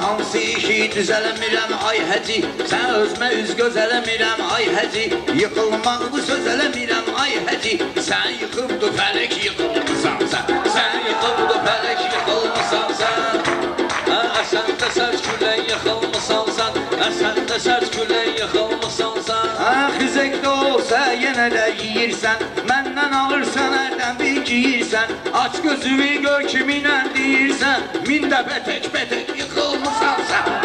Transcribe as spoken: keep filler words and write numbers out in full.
hansı işi düzələmirəm ay həci, sən özmə üz gözələmirəm ay həci, yıxılmaq bu söz eləmirəm ay həci, sən yıxıldı fələk yıxılmısan sən, sən yıxıldı fələk yıxılmısan sən, əsən də sərt külək yıxılmısan sən, əsən də sərt külək yıxılmısan sən. Xizək də olsa yenə də yiyirsən, məndən alırsan ərdən bir giyirsən, aç gözümü gör kiminlə deyirsən, min dəfə tək bətək yıxılmısan sən.